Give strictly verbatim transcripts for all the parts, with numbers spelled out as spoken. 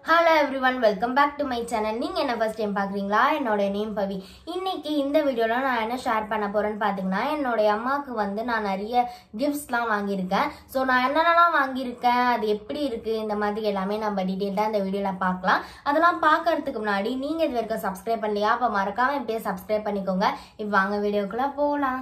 Hello everyone, welcome back to my channel. நீங்க என்ன first time பாக்குறீங்களா? என்னோட நேம் பவி. இன்னைக்கு இந்த வீடியோல நான் என்ன ஷேர் பண்ண போறேன்னு பாத்தீங்கன்னா, என்னோட அம்மாக்கு வந்து நான் நிறைய கிஃப்ட்ஸ்லாம் வாங்கி இருக்கேன். சோ நான் என்னென்னலாம் வாங்கி இருக்கேன், அது எப்படி இருக்கு, இந்த மாதிரி எல்லாமே நம்ம டீடைலா இந்த வீடியோல பார்க்கலாம். அதெல்லாம் பார்க்கிறதுக்கு முன்னாடி நீங்க இது வரைக்கும் Subscribe பண்ணலையா? அப்ப மறக்காம இப்பவே Subscribe பண்ணிக்கோங்க. இப்போ வாங்க வீடியோக்குள்ள போலாம்.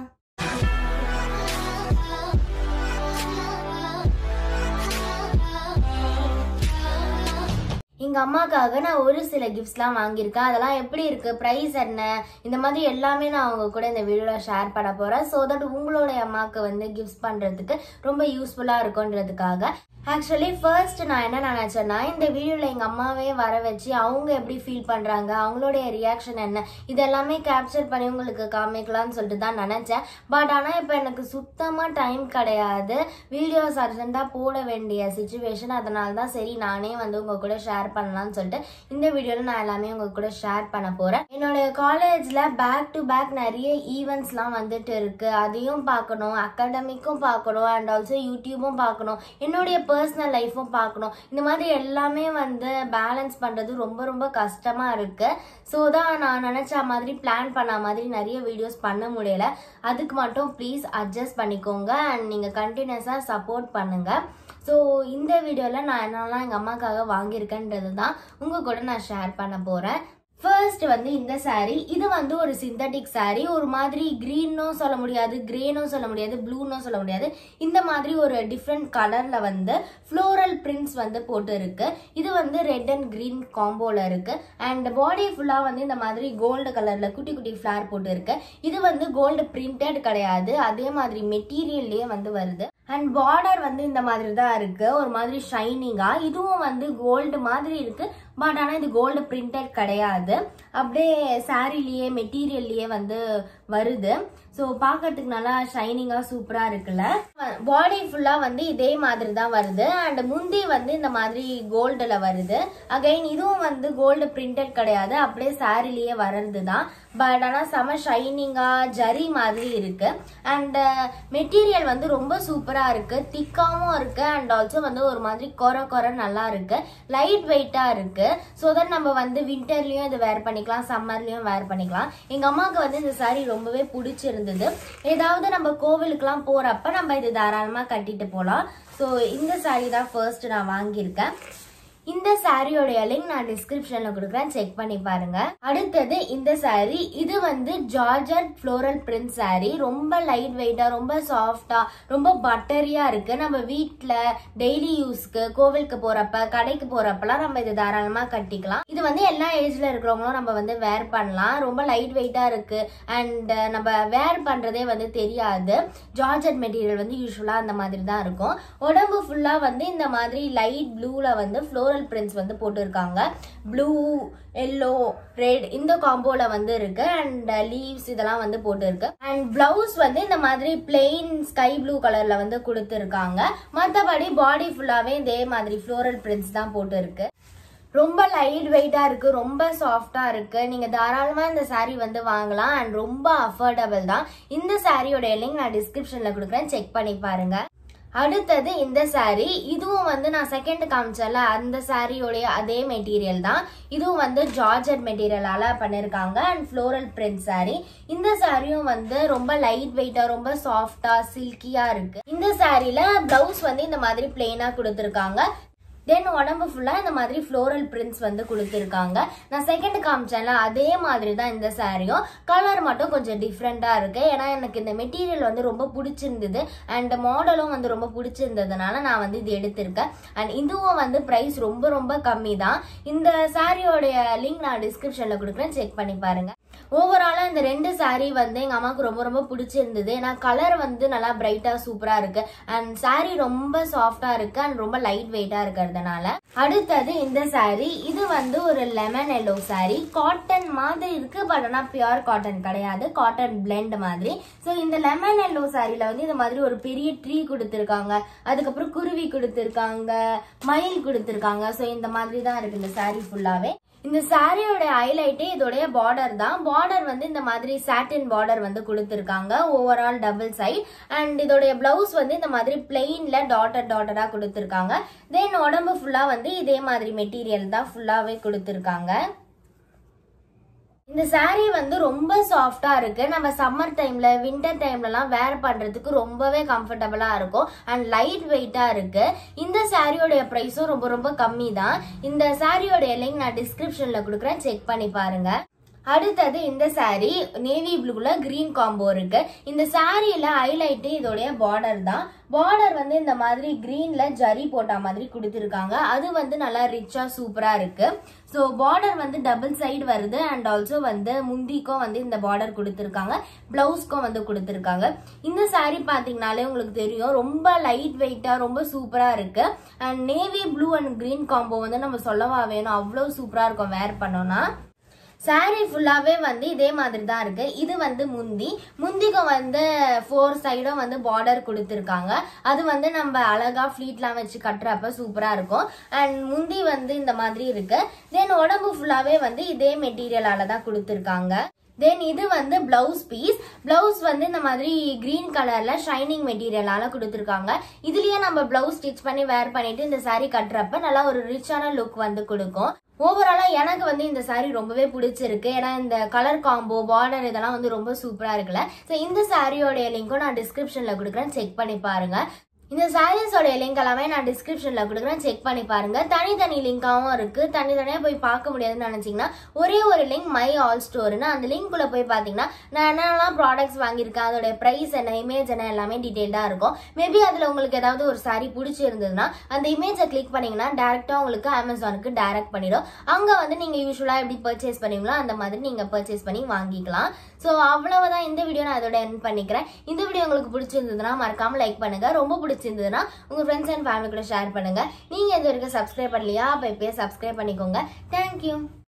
எங்க அம்மாக்காக நான் ஒரு சில கிஃப்ட்ஸ்லாம் வாங்கியிருக்கேன். அதெல்லாம் எப்படி இருக்கு, பிரைஸ் என்ன, இந்த மாதிரி எல்லாமே நான் அவங்க கூட இந்த வீடியோல ஷேர் பண்ண போறேன். ஸோ தட் உங்களோட அம்மாவுக்கு வந்து கிஃப்ட்ஸ் பண்றதுக்கு ரொம்ப யூஸ்ஃபுல்லா இருக்கும்ன்றதுக்காக. ஆக்சுவலி ஃபர்ஸ்ட் நான் என்ன நினைச்சேன்னா, இந்த வீடியோல எங்க அம்மாவே வர வச்சு அவங்க எப்படி ஃபீல் பண்றாங்க, அவங்களுடைய ரியாக்ஷன் என்ன, இதெல்லாமே கேப்சர் பண்ணி உங்களுக்கு காமிக்கலாம்னு சொல்லிட்டு தான் நினைச்சேன். பட் ஆனா இப்போ எனக்கு சுத்தமா டைம் கிடையாது, வீடியோஸ் அர்ஜென்ட்டா போட வேண்டிய சுச்சுவேஷன். அதனால தான் சரி நானே வந்து உங்க கூட ஷேர் பண்ணலாம்னு சொல்லிட்டு இந்த வீடியோல நான் எல்லாமே உங்க கூட ஷேர் பண்ண போறேன். என்னோட காலேஜ்ல பேக் டு பேக் நிறைய ஈவெண்ட்ஸ்லாம் வந்துட்டு இருக்கு, அதையும் பார்க்கணும், அகாடமிக்கும் பார்க்கணும், அண்ட் ஆல்சோ யூடியூபும் பார்க்கணும், என்னுடைய பர்சனல் லைஃப்பும் பார்க்கணும். இந்த மாதிரி எல்லாமே வந்து பேலன்ஸ் பண்றது ரொம்ப ரொம்ப கஷ்டமா இருக்கு. ஸோ தான் நான் நினைச்ச மாதிரி பிளான் பண்ண மாதிரி நிறைய வீடியோஸ் பண்ண முடியல. அதுக்கு மட்டும் ப்ளீஸ் அட்ஜஸ்ட் பண்ணிக்கோங்க அண்ட் நீங்க கண்டினியூஸா சப்போர்ட் பண்ணுங்க. ஸோ இந்த வீடியோவில் நான் என்னெல்லாம் எங்கள் அம்மாக்காக வாங்கியிருக்கேன்றது தான் உங்கள் கூட நான் ஷேர் பண்ண போகிறேன். ஃபர்ஸ்ட் வந்து இந்த சாரீ, இது வந்து ஒரு சிந்தட்டிக் சாரீ. ஒரு மாதிரி கிரீனும் சொல்ல முடியாது, கிரேனும் சொல்ல முடியாது, ப்ளூனும் சொல்ல முடியாது. இந்த மாதிரி ஒரு டிஃப்ரெண்ட் கலர்ல வந்து ஃப்ளோரல் பிரிண்ட்ஸ் வந்து போட்டு இருக்கு. இது வந்து ரெட் அண்ட் கிரீன் காம்போல இருக்கு. அண்ட் பாடி ஃபுல்லா வந்து இந்த மாதிரி கோல்டு கலர்ல குட்டி குட்டி ஃபிளார் போட்டு இருக்கு. இது வந்து கோல்டு பிரிண்டட் கிடையாது, அதே மாதிரி மெட்டீரியல்லயே வந்து வருது. அண்ட் பார்டர் வந்து இந்த மாதிரி தான் இருக்கு, ஒரு மாதிரி ஷைனிங்கா. இதுவும் வந்து கோல்டு மாதிரி இருக்கு, பட் ஆனால் இது கோல்டு பிரிண்டட் கிடையாது, அப்படியே சாரிலேயே மெட்டீரியல்லையே வந்து வருது. ஸோ பார்க்கறதுக்கு நல்லா ஷைனிங்கா சூப்பரா இருக்குல்ல. பாடி ஃபுல்லா வந்து இதே மாதிரி தான் வருது. அண்ட் முந்தி வந்து இந்த மாதிரி கோல்டுல வருது. அகைன் இதுவும் வந்து கோல்டு பிரிண்டட் கிடையாது, அப்படியே சாரிலேயே வர்றது தான். பட் ஆனால் செம ஷைனிங்கா ஜரி மாதிரி இருக்கு. அண்ட் மெட்டீரியல் வந்து ரொம்ப சூப்பரா இருக்கு, திக்காவும் இருக்கு. அண்ட் ஆல்சோ வந்து ஒரு மாதிரி கொர கொர நல்லா இருக்கு, லைட் வெயிட்டா இருக்கு. ஸோ தட் நம்ம வந்து வின்டர்லயும் இது வேர் பண்ணிக்கலாம், சம்மர்லயும் வேர் பண்ணிக்கலாம். எங்க அம்மாவுக்கு வந்து இந்த சாரி ரொம்பவே பிடிச்சிருந்தது. ஏதாவது நம்ம கோவிலுக்குலாம் போறப்ப நம்ம இது தாராளமா கட்டிட்டு போலாம். ஸோ இந்த சாரி தான் ஃபர்ஸ்ட் நான் வாங்கியிருக்கேன். இந்த சாரியோடைய லிங்க் நான் டிஸ்கிரிப்ஷன்ல கொடுக்குறேன், செக் பண்ணி பாருங்க. அடுத்தது இந்த சாரி, இது வந்து ஜார்ஜட் ஃப்ளோரல் பிரிண்ட் சாரி. ரொம்ப லைட் வெயிட்டா, ரொம்ப சாஃப்டா, ரொம்ப பட்டரியா இருக்கு. நம்ம வீட்டுல டெய்லி யூஸ்க்கு, கோவிலுக்கு போறப்ப, கடைக்கு போறப்பெல்லாம் நம்ம இது தாராளமா கட்டிக்கலாம். இது வந்து எல்லா ஏஜ்ல இருக்கிறவங்களும் நம்ம வந்து வேர் பண்ணலாம். ரொம்ப லைட் வெயிட்டா இருக்கு அண்ட் நம்ம வேர் பண்றதே வந்து தெரியாது. ஜார்ஜட் மெட்டீரியல் வந்து யூஸ்வலா அந்த மாதிரி தான் இருக்கும். உடம்பு ஃபுல்லா வந்து இந்த மாதிரி லைட் ப்ளூல வந்து ஃப்ளோரல் பிரிண்ட்ஸ் வந்து போட்டு இருக்காங்க. ப்ளூ, எல்லோ, ரெட் இந்த காம்போல வந்து இருக்கு. அண்ட் லீவ்ஸ் இதெல்லாம் வந்து போட்டு இருக்கு. அண்ட் பிளவுஸ் வந்து இந்த மாதிரி பிளெயின் ஸ்கை ப்ளூ கலர்ல வந்து கொடுத்துருக்காங்க. மற்றபடி பாடி ஃபுல்லாவே இதே மாதிரி ஃப்ளோரல் பிரிண்ட்ஸ் தான் போட்டு இருக்கு. ரொம்ப லைட் வெயிட்டா இருக்கு, ரொம்ப சாஃப்டா இருக்கு. நீங்க தாராளமா இந்த சாரி வந்து வாங்கலாம் அண்ட் ரொம்ப அஃபோர்டபிள் தான். இந்த சாரியோட லிங்க் நான் டிஸ்கிரிப்ஷன்ல கொடுக்குறேன், செக் பண்ணி பாருங்க. அடுத்தது இந்த சாரி, இதுவும் வந்து நான் செகண்ட் காமிச்சல அந்த சாரியோடைய அதே மெட்டீரியல் தான். இதுவும் வந்து ஜார்ஜட் மெட்டீரியலால பண்ணிருக்காங்க அண்ட் ஃப்ளோரல் பிரிண்ட் சாரி. இந்த சாரியும் வந்து ரொம்ப லைட் வெயிட்டா, ரொம்ப சாஃப்டா, சில்கியா இருக்கு. இந்த சாரில பிளவுஸ் வந்து இந்த மாதிரி பிளெயினா கொடுத்துருக்காங்க. தென் உடம்பு ஃபுல்லா இந்த மாதிரி ஃப்ளோரல் பிரிண்ட்ஸ் வந்து கொடுத்துருக்காங்க. நான் செகண்ட் காமிச்சேன்ல அதே மாதிரி தான் இந்த சாரியும். கலர் மட்டும் கொஞ்சம் டிஃப்ரெண்டா இருக்கு, ஏன்னா எனக்கு இந்த மெட்டீரியல் வந்து ரொம்ப பிடிச்சிருந்தது அண்ட் மாடலும் வந்து ரொம்ப பிடிச்சிருந்ததுனால நான் வந்து இது எடுத்திருக்கேன். அண்ட் இதுவும் வந்து பிரைஸ் ரொம்ப ரொம்ப கம்மி தான். இந்த சாரியோடைய லிங்க் நான் டிஸ்கிரிப்ஷன்ல கொடுக்குறேன், செக் பண்ணி பாருங்க. ஓவராலா இந்த ரெண்டு சாரி வந்து எங்க அம்மாவுக்கு ரொம்ப ரொம்ப பிடிச்சிருந்தது. ஏன்னா கலர் வந்து நல்லா பிரைட்டா சூப்பரா இருக்கு அண்ட் சாரி ரொம்ப சாஃப்டா இருக்கு அண்ட் ரொம்ப லைட் வெயிட்டா இருக்கிறதுனால. அடுத்தது இந்த சாரி, இது வந்து ஒரு லெமன் எல்லோ சாரி. காட்டன் மாதிரி இருக்கு, பட் ஆனா பியூர் காட்டன் கிடையாது, காட்டன் பிளெண்ட் மாதிரி. ஸோ இந்த லெமன் எல்லோ சாரில வந்து இந்த மாதிரி ஒரு பெரிய ட்ரீ கொடுத்துருக்காங்க, அதுக்கப்புறம் குருவி கொடுத்துருக்காங்க, மயில் கொடுத்துருக்காங்க. ஸோ இந்த மாதிரி தான் இருக்கு இந்த சாரி ஃபுல்லாவே. இந்த சாரியோட ஹைலைட்டே இதோடைய பார்டர் தான். பார்டர் வந்து இந்த மாதிரி சாட்டின் பார்டர் வந்து கொடுத்துருக்காங்க ஓவரால் டபுள் சைட். அண்ட் இதோடைய பிளவுஸ் வந்து இந்த மாதிரி பிளெயின்ல டாட்டர் டாட்டரா கொடுத்துருக்காங்க. தென் உடம்பு ஃபுல்லா வந்து இதே மாதிரி மெட்டீரியல் தான் ஃபுல்லாவே கொடுத்துருக்காங்க. இந்த சாரீ வந்து ரொம்ப சாஃப்டா இருக்கு. நம்ம சம்மர் டைம்ல வின்டர் டைம்லலாம் வேர் பண்றதுக்கு ரொம்பவே கம்ஃபர்டபுளா இருக்கும் அண்ட் லைட் வெயிட்டா இருக்கு. இந்த சாரியோட பிரைஸும் ரொம்ப ரொம்ப கம்மி தான். இந்த சாரியோட லிங்க் நான் டிஸ்கிரிப்ஷன்ல கொடுக்குறேன், செக் பண்ணி பாருங்க. அடுத்தது இந்த சாரி நேவி ப்ளூல கிரீன் காம்போ இருக்கு. இந்த சாரியில ஹைலைட் இதோடைய பார்டர் தான். பார்டர் வந்து இந்த மாதிரி கிரீன்ல ஜரி போட்ட மாதிரி கொடுத்துருக்காங்க. அது வந்து நல்லா ரிச்சா சூப்பரா இருக்கு. ஸோ பார்டர் வந்து டபுள் சைடு வருது அண்ட் ஆல்சோ வந்து முந்திக்கும் வந்து இந்த பார்டர் கொடுத்துருக்காங்க, பிளவுஸ்க்கும் வந்து கொடுத்துருக்காங்க. இந்த சாரி பாத்தீங்கன்னாலே உங்களுக்கு தெரியும் ரொம்ப லைட் வெயிட்டா ரொம்ப சூப்பரா இருக்கு. And navy blue and green combo வந்து நம்ம சொல்லவா வேணும், அவ்வளவு சூப்பரா இருக்கும் வேர் பண்ணோம்னா. சாரி ஃபுல்லாவே வந்து இதே மாதிரி தான் இருக்கு. இது வந்து முந்தி முந்திக்கும் வந்து ஃபோர் சைடும் வந்து பார்டர் கொடுத்துருக்காங்க. அது வந்து நம்ம அழகா ஃபிளீட்லாம் வச்சு கட்டுறப்ப சூப்பரா இருக்கும். அண்ட் முந்தி வந்து இந்த மாதிரி இருக்கு. தென் உடம்பு ஃபுல்லாவே வந்து இதே மெட்டீரியலால தான் கொடுத்துருக்காங்க. தென் இது வந்து பிளவுஸ் பீஸ். பிளவுஸ் வந்து இந்த மாதிரி கிரீன் கலர்ல ஷைனிங் மெட்டீரியலால கொடுத்துருக்காங்க. இதுலயே நம்ம பிளவுஸ் ஸ்டிச் பண்ணி வேர் பண்ணிட்டு இந்த சாரி கட்டுறப்ப நல்லா ஒரு ரிச்சான லுக் வந்து கொடுக்கும். ஓவராலா எனக்கு வந்து இந்த சாரி ரொம்பவே பிடிச்சிருக்கு. ஏன்னா இந்த கலர் காம்போ பார்டர் இதெல்லாம் வந்து ரொம்ப சூப்பரா இருக்குல்ல. ஸோ இந்த சாரியோட லிங்க்கும் நான் டிஸ்கிரிப்ஷன்ல கொடுக்குறேன், செக் பண்ணி பாருங்க. இந்த சாரீஸோட லிங்க் எல்லாமே நான் டிஸ்கிரிப்ஷன்ல கொடுக்குறேன், செக் பண்ணி பாருங்க. தனித்தனி லிங்காவும் இருக்கு. தனித்தனியா போய் பார்க்க முடியாதுன்னு நினைச்சீங்கன்னா ஒரே ஒரு லிங்க் மை ஆல் ஸ்டோர்னு அந்த லிங்க் குள்ள போய் பாத்தீங்கன்னா நான் என்னெல்லாம் ப்ராடக்ட்ஸ் வாங்கியிருக்கேன், அதோட பிரைஸ் என்ன, இமேஜ் என்ன எல்லாமே டீடைல்டா இருக்கும். மேபி அதுல உங்களுக்கு ஏதாவது ஒரு சாரி பிடிச்சிருந்ததுன்னா அந்த இமேஜை கிளிக் பண்ணீங்கன்னா டேரக்டா உங்களுக்கு அமேசானுக்கு டைரக்ட் பண்ணிடும். அங்க வந்து நீங்க யூஸ்வலா எப்படி பர்ச்சேஸ் பண்ணுவீங்களோ அந்த மாதிரி நீங்க பர்ச்சேஸ் பண்ணி வாங்கிக்கலாம். ஸோ அவ்வளவுதான் இந்த வீடியோ நான் அதோட எண்ட் பண்ணிக்கிறேன். இந்த வீடியோ உங்களுக்கு பிடிச்சிருந்ததுன்னா மறக்காம லைக் பண்ணுங்க. ரொம்ப பிடிச்சிருந்ததுன்னா உங்க ஃப்ரெண்ட்ஸ் அண்ட் ஃபேமிலி கூட ஷேர் பண்ணுங்க. நீங்க இது வரைக்கும் சப்ஸ்கிரைப் பண்ணலையா, அப்ப இப்பயே சப்ஸ்கிரைப் பண்ணிக்கோங்க. தேங்க்யூ.